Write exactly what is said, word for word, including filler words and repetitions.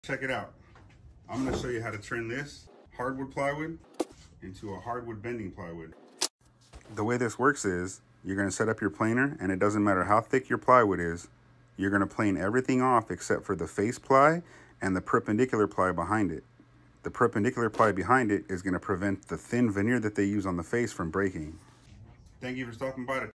Check it out. I'm gonna show you how to turn this hardwood plywood into a hardwood bending plywood. The way this works is, you're gonna set up your planer, and it doesn't matter how thick your plywood is, you're gonna plane everything off except for the face ply and the perpendicular ply behind it. The perpendicular ply behind it is gonna prevent the thin veneer that they use on the face from breaking. Thank you for stopping by.